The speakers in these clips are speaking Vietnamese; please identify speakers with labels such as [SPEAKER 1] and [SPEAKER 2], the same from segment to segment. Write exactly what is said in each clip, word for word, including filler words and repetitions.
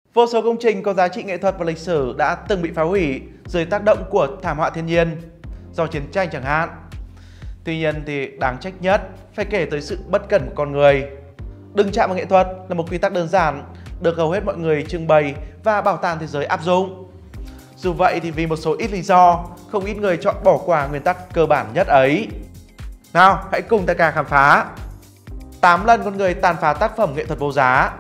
[SPEAKER 1] Vô số công trình có giá trị nghệ thuật và lịch sử đã từng bị phá hủy dưới tác động của thảm họa thiên nhiên, do chiến tranh chẳng hạn. Tuy nhiên thì đáng trách nhất phải kể tới sự bất cẩn của con người. Đừng chạm vào nghệ thuật là một quy tắc đơn giản được hầu hết mọi người trưng bày và bảo tàng thế giới áp dụng. Dù vậy thì vì một số ít lý do, không ít người chọn bỏ qua nguyên tắc cơ bản nhất ấy. Nào, hãy cùng ta cả khám phá tám lần con người tàn phá tác phẩm nghệ thuật vô giá.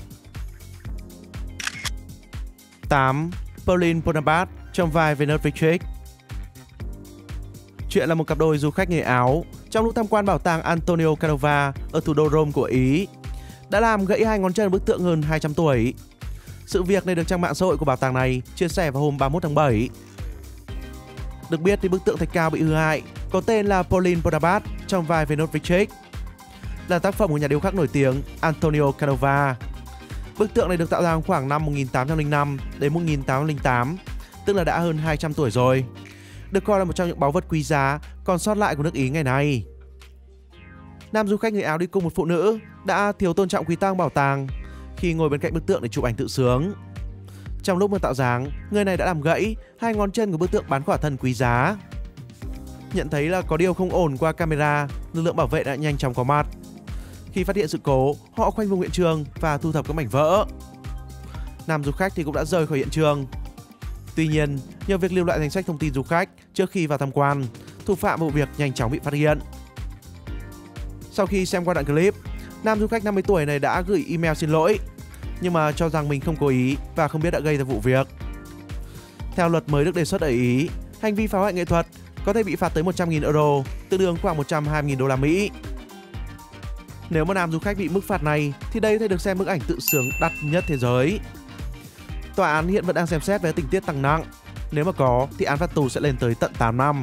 [SPEAKER 1] tám. Pauline Bonaparte trong vai Venus Vitrix. Chuyện là một cặp đôi du khách người Áo trong lúc tham quan bảo tàng Antonio Canova ở thủ đô Rome của Ý đã làm gãy hai ngón chân bức tượng hơn hai trăm tuổi. Sự việc này được trang mạng xã hội của bảo tàng này chia sẻ vào hôm ba mươi mốt tháng bảy. Được biết thì bức tượng thạch cao bị hư hại có tên là Pauline Bonaparte trong vai Venus Vitrix, là tác phẩm của nhà điêu khắc nổi tiếng Antonio Canova. Bức tượng này được tạo ra khoảng năm một nghìn tám trăm lẻ năm đến một nghìn tám trăm lẻ tám, tức là đã hơn hai trăm tuổi rồi. Được coi là một trong những báu vật quý giá còn sót lại của nước Ý ngày nay. Nam du khách người Áo đi cùng một phụ nữ đã thiếu tôn trọng quý tang bảo tàng khi ngồi bên cạnh bức tượng để chụp ảnh tự sướng. Trong lúc mượn tạo dáng, người này đã làm gãy hai ngón chân của bức tượng bán khỏa thân quý giá. Nhận thấy là có điều không ổn qua camera, lực lượng bảo vệ đã nhanh chóng có mặt. Khi phát hiện sự cố, họ khoanh vùng hiện trường và thu thập các mảnh vỡ. Nam du khách thì cũng đã rời khỏi hiện trường. Tuy nhiên, nhờ việc lưu lại danh sách thông tin du khách trước khi vào tham quan, thủ phạm vụ việc nhanh chóng bị phát hiện. Sau khi xem qua đoạn clip, nam du khách năm mươi tuổi này đã gửi email xin lỗi, nhưng mà cho rằng mình không cố ý và không biết đã gây ra vụ việc. Theo luật mới được đề xuất ở Ý, hành vi phá hoại nghệ thuật có thể bị phạt tới một trăm nghìn euro, tương đương khoảng một trăm hai mươi nghìn đô la Mỹ. Nếu mà nam du khách bị mức phạt này thì đây có thể được xem bức ảnh tự sướng đắt nhất thế giới. Tòa án hiện vẫn đang xem xét về tình tiết tăng nặng. Nếu mà có thì án phạt tù sẽ lên tới tận tám năm.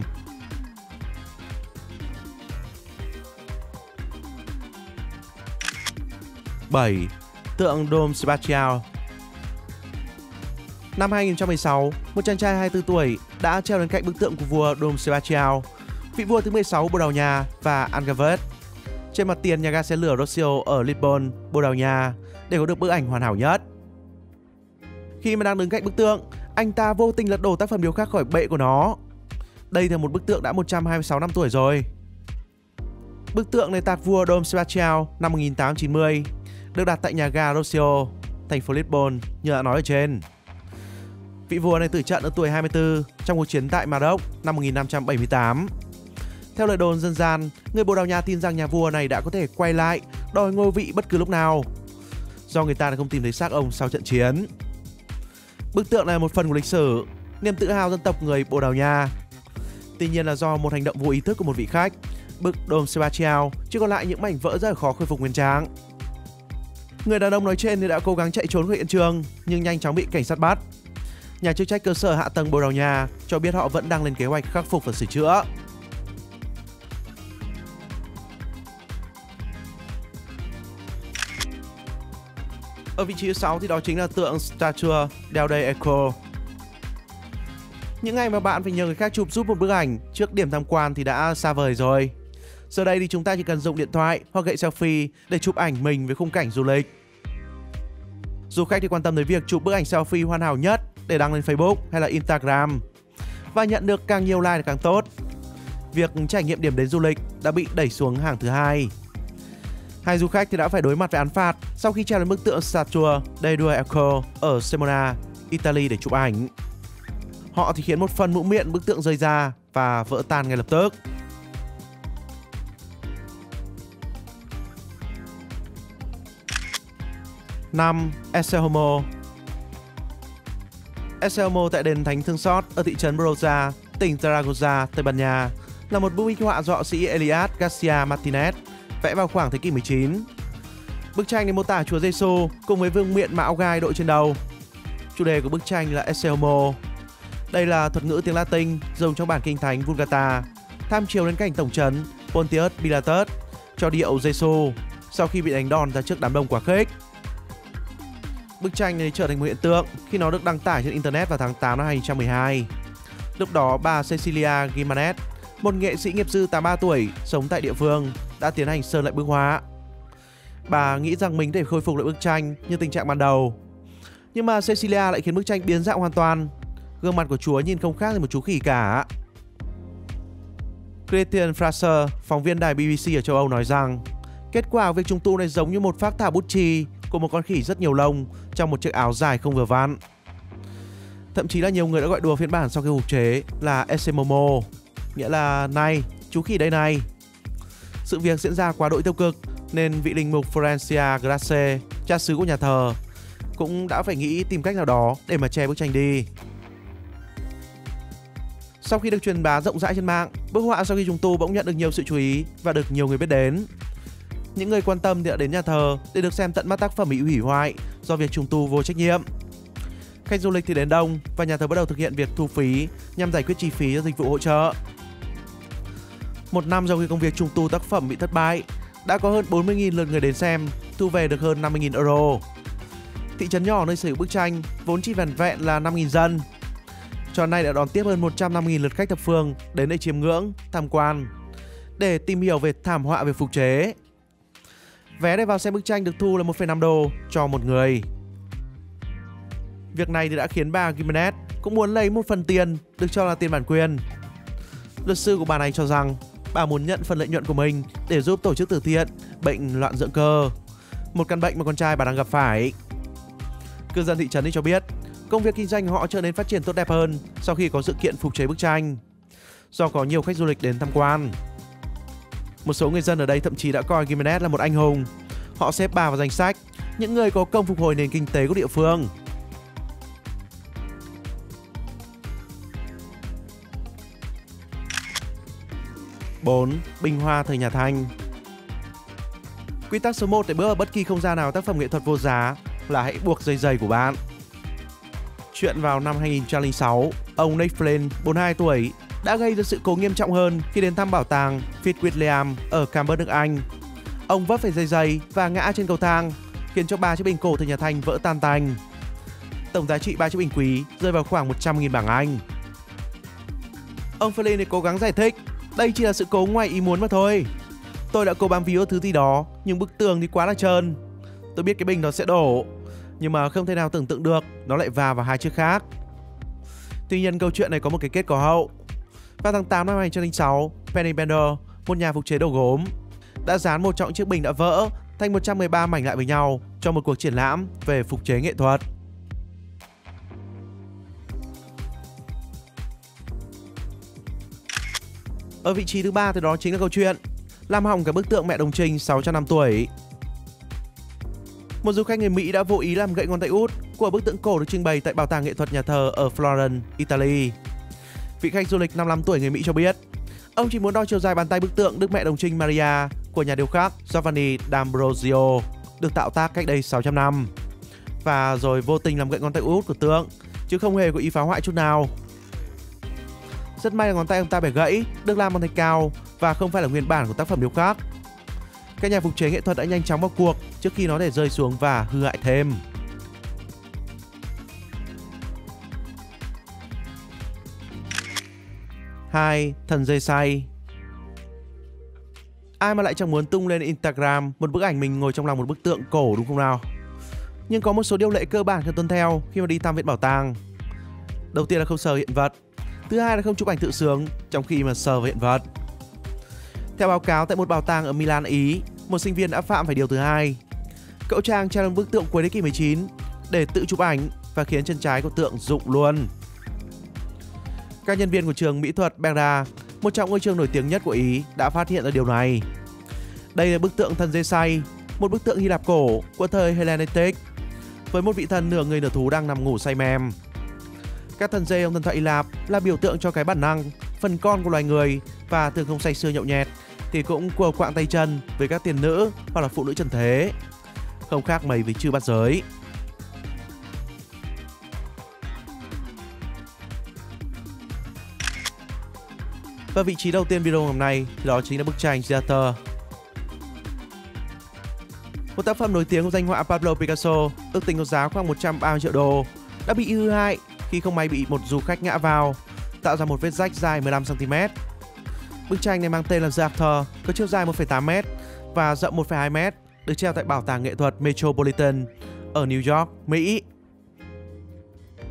[SPEAKER 1] bảy. Tượng Dom Sebastião. Năm hai nghìn không trăm mười sáu, một chàng trai hai mươi tư tuổi đã treo lên cạnh bức tượng của vua Dom Sebastião, vị vua thứ mười sáu Bồ Đào Nha và Algarve, trên mặt tiền nhà ga xe lửa Rossio ở Lisbon, Bồ Đào Nha, để có được bức ảnh hoàn hảo nhất. Khi mà đang đứng cạnh bức tượng, anh ta vô tình lật đổ tác phẩm điêu khắc khỏi bệ của nó. Đây là một bức tượng đã một trăm hai mươi sáu năm tuổi rồi. Bức tượng này tạc vua Dom Sebastião năm một nghìn tám trăm chín mươi, được đặt tại nhà ga Rossio, thành phố Lisbon như đã nói ở trên. Vị vua này tử trận ở tuổi hai mươi tư trong cuộc chiến tại Maroc năm một nghìn năm trăm bảy mươi tám. Theo lời đồn dân gian, người Bồ Đào Nha tin rằng nhà vua này đã có thể quay lại đòi ngôi vị bất cứ lúc nào, do người ta đã không tìm thấy xác ông sau trận chiến. Bức tượng này là một phần của lịch sử, niềm tự hào dân tộc người Bồ Đào Nha. Tuy nhiên là do một hành động vô ý thức của một vị khách, bức Dom Sebastião chỉ còn lại những mảnh vỡ rất là khó khôi phục nguyên trạng. Người đàn ông nói trên thì đã cố gắng chạy trốn khỏi hiện trường nhưng nhanh chóng bị cảnh sát bắt. Nhà chức trách cơ sở hạ tầng Bồ Đào Nha cho biết họ vẫn đang lên kế hoạch khắc phục và sửa chữa. Ở vị trí thứ sáu thì đó chính là tượng Statue del Rey Eco. Những ngày mà bạn phải nhờ người khác chụp giúp một bức ảnh trước điểm tham quan thì đã xa vời rồi. Giờ đây thì chúng ta chỉ cần dùng điện thoại hoặc gậy selfie để chụp ảnh mình với khung cảnh du lịch. Du khách thì quan tâm tới việc chụp bức ảnh selfie hoàn hảo nhất để đăng lên Facebook hay là Instagram và nhận được càng nhiều like càng tốt. Việc trải nghiệm điểm đến du lịch đã bị đẩy xuống hàng thứ hai. Hai du khách thì đã phải đối mặt với án phạt sau khi treo lên bức tượng Statue del Rey Eco ở Cremona, Italy để chụp ảnh. Họ thì khiến một phần mũ miệng bức tượng rơi ra và vỡ tan ngay lập tức. năm. Ecce Homo. Ecce Homo tại đền Thánh Thương Xót ở thị trấn Broza, tỉnh Zaragoza, Tây Ban Nha là một bức minh họa do họa sĩ Elias Garcia Martinez vẽ vào khoảng thế kỷ mười chín. Bức tranh này mô tả Chúa Giêsu cùng với vương miện mà áo gai đội trên đầu. Chủ đề của bức tranh là Ecce Homo. Đây là thuật ngữ tiếng Latin dùng trong bản kinh thánh Vulgata, tham chiếu đến cảnh tổng trấn Pontius Pilatus cho điệu Giêsu sau khi bị đánh đòn ra trước đám đông quá khích. Bức tranh này trở thành một hiện tượng khi nó được đăng tải trên internet vào tháng tám năm hai nghìn không trăm mười hai. Lúc đó bà Cecilia Gimenez, một nghệ sĩ nghiệp dư tám mươi ba tuổi sống tại địa phương, đã tiến hành sơn lại bức họa. Bà nghĩ rằng mình có thể khôi phục lại bức tranh như tình trạng ban đầu. Nhưng mà Cecilia lại khiến bức tranh biến dạng hoàn toàn. Gương mặt của Chúa nhìn không khác gì một chú khỉ cả. Christian Fraser, phóng viên đài bê bê xê ở châu Âu nói rằng kết quả của việc trùng tu này giống như một phác thảo bút chì của một con khỉ rất nhiều lông trong một chiếc áo dài không vừa vặn. Thậm chí là nhiều người đã gọi đùa phiên bản sau khi phục chế là Ese Momo, nghĩa là này, chú khỉ đây này. Sự việc diễn ra quá đỗi tiêu cực nên vị linh mục Florencia Grace, cha xứ của nhà thờ, cũng đã phải nghĩ tìm cách nào đó để mà che bức tranh đi. Sau khi được truyền bá rộng rãi trên mạng, bức họa sau khi trùng tu bỗng nhận được nhiều sự chú ý và được nhiều người biết đến. Những người quan tâm thì đã đến nhà thờ để được xem tận mắt tác phẩm bị hủy hoại do việc trùng tu vô trách nhiệm. Khách du lịch thì đến đông và nhà thờ bắt đầu thực hiện việc thu phí nhằm giải quyết chi phí cho dịch vụ hỗ trợ. Một năm sau khi công việc trùng tu tác phẩm bị thất bại, đã có hơn bốn mươi nghìn lượt người đến xem, thu về được hơn năm mươi nghìn euro. Thị trấn nhỏ nơi sở hữu bức tranh vốn chỉ vẻn vẹn là năm nghìn dân. Trò này đã đón tiếp hơn một trăm năm mươi nghìn lượt khách thập phương đến để chiêm ngưỡng, tham quan, để tìm hiểu về thảm họa về phục chế. Vé để vào xem bức tranh được thu là một phẩy năm đô cho một người. Việc này thì đã khiến bà Gimenez cũng muốn lấy một phần tiền được cho là tiền bản quyền. Luật sư của bà này cho rằng bà muốn nhận phần lợi nhuận của mình để giúp tổ chức từ thiện bệnh loạn dưỡng cơ, một căn bệnh mà con trai bà đang gặp phải. Cư dân thị trấn thì cho biết công việc kinh doanh của họ trở nên phát triển tốt đẹp hơn sau khi có sự kiện phục chế bức tranh, do có nhiều khách du lịch đến tham quan. Một số người dân ở đây thậm chí đã coi Gimenez là một anh hùng. Họ xếp bà vào danh sách những người có công phục hồi nền kinh tế của địa phương. bốn. Bình hoa thời nhà Thanh. Quy tắc số một để bước vào bất kỳ không gian nào tác phẩm nghệ thuật vô giá là hãy buộc dây giày của bạn. Chuyện vào năm hai nghìn không trăm lẻ sáu, ông Nick Flynn, bốn mươi hai tuổi, đã gây ra sự cố nghiêm trọng hơn khi đến thăm bảo tàng Fitzwilliam ở Cambridge, nước Anh. Ông vấp phải dây giày và ngã trên cầu thang, khiến cho ba chiếc bình cổ thời nhà Thanh vỡ tan tành. Tổng giá trị ba chiếc bình quý rơi vào khoảng một trăm nghìn bảng Anh. Ông Flynn cố gắng giải thích, đây chỉ là sự cố ngoài ý muốn mà thôi. Tôi đã cố bám víu thứ gì đó, nhưng bức tường thì quá là trơn. Tôi biết cái bình đó sẽ đổ, nhưng mà không thể nào tưởng tượng được nó lại va vào hai chiếc khác. Tuy nhiên câu chuyện này có một cái kết có hậu. Vào tháng tám năm hai nghìn không trăm lẻ sáu, Penny Bender, một nhà phục chế đồ gốm, đã dán một trong chiếc bình đã vỡ thành một trăm mười ba mảnh lại với nhau cho một cuộc triển lãm về phục chế nghệ thuật. Ở vị trí thứ ba thì đó chính là câu chuyện làm hỏng cả bức tượng Mẹ Đồng Trinh sáu trăm năm tuổi. Một du khách người Mỹ đã vô ý làm gãy ngón tay út của bức tượng cổ được trưng bày tại Bảo tàng nghệ thuật nhà thờ ở Florence, Italy. Vị khách du lịch năm mươi lăm tuổi người Mỹ cho biết, ông chỉ muốn đo chiều dài bàn tay bức tượng Đức Mẹ Đồng Trinh Maria của nhà điêu khắc Giovanni D'Ambrosio, được tạo tác cách đây sáu trăm năm, và rồi vô tình làm gãy ngón tay út của tượng, chứ không hề có ý phá hoại chút nào. Rất may là ngón tay ông ta bị gãy, được làm bằng thạch cao và không phải là nguyên bản của tác phẩm điêu khắc. Các nhà phục chế nghệ thuật đã nhanh chóng vào cuộc trước khi nó để rơi xuống và hư hại thêm. hai. Thần dê say. Ai mà lại chẳng muốn tung lên Instagram một bức ảnh mình ngồi trong lòng một bức tượng cổ, đúng không nào? Nhưng có một số điều lệ cơ bản cần tuân theo khi mà đi thăm viện bảo tàng. Đầu tiên là không sờ hiện vật. Thứ hai là không chụp ảnh tự sướng trong khi mà sờ vào hiện vật. Theo báo cáo tại một bảo tàng ở Milan, Ý, một sinh viên đã phạm phải điều thứ hai. Cậu chàng treo lên bức tượng cuối thế kỷ mười chín để tự chụp ảnh và khiến chân trái của tượng rụng luôn. Các nhân viên của trường mỹ thuật Berra, một trong ngôi trường nổi tiếng nhất của Ý, đã phát hiện ra điều này. Đây là bức tượng thần dê say, một bức tượng Hy Lạp cổ của thời Hellenistic, với một vị thần nửa người nửa thú đang nằm ngủ say mềm. Các thần dê trong thần thoại Hy Lạp là biểu tượng cho cái bản năng, phần con của loài người, và thường không say sưa nhậu nhẹt thì cũng quờ quạng tay chân với các tiền nữ hoặc là phụ nữ trần thế, không khác mấy với chư bát giới. Và vị trí đầu tiên video hôm nay thì đó chính là bức tranh Theater. Một tác phẩm nổi tiếng của danh họa Pablo Picasso, ước tính có giá khoảng một trăm ba mươi triệu đô, đã bị hư hại khi không may bị một du khách ngã vào, tạo ra một vết rách dài mười lăm xăng ti mét. Bức tranh này mang tên là Theater, có chiều dài một phẩy tám mét và rộng một phẩy hai mét, được treo tại Bảo tàng nghệ thuật Metropolitan ở New York, Mỹ.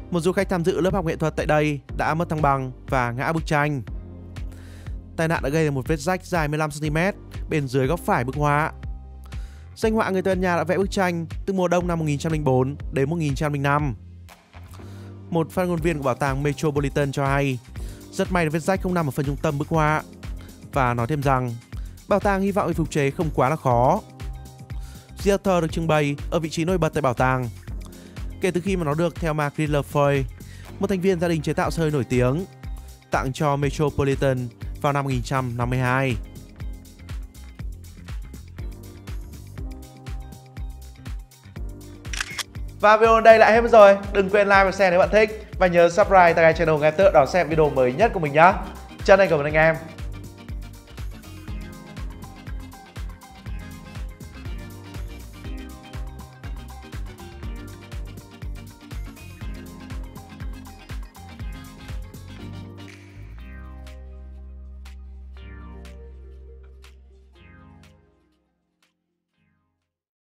[SPEAKER 1] Một du khách tham dự lớp học nghệ thuật tại đây đã mất thăng bằng và ngã bức tranh. Tai nạn đã gây ra một vết rách dài mười lăm xăng ti mét bên dưới góc phải bức họa. Danh họa người Tây Ban Nha đã vẽ bức tranh từ mùa đông năm một nghìn chín trăm lẻ bốn đến một nghìn chín trăm lẻ năm. Một phát ngôn viên của bảo tàng Metropolitan cho hay rất may là vết rách không nằm ở phần trung tâm bức họa, và nói thêm rằng bảo tàng hy vọng phục chế không quá là khó. Theater được trưng bày ở vị trí nổi bật tại bảo tàng kể từ khi mà nó được theo Marguerite Lefeuille, một thành viên gia đình chế tạo xe hơi nổi tiếng, tặng cho Metropolitan vào năm một nghìn chín trăm năm mươi hai. Và video đây lại hết rồi. Đừng quên like và share nếu bạn thích, và nhớ subscribe tại channel ngay tức đón xem video mới nhất của mình nhé. Chân thành cảm ơn anh em.